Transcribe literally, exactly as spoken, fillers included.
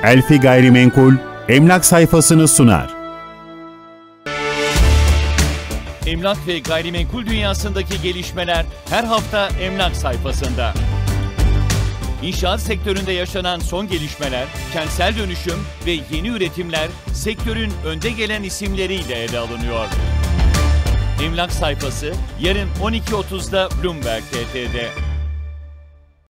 Elfi Gayrimenkul emlak sayfasını sunar. Emlak ve gayrimenkul dünyasındaki gelişmeler her hafta emlak sayfasında. İnşaat sektöründe yaşanan son gelişmeler, kentsel dönüşüm ve yeni üretimler sektörün önde gelen isimleriyle ele alınıyor. Emlak sayfası yarın on iki otuzda Bloomberg T T'de.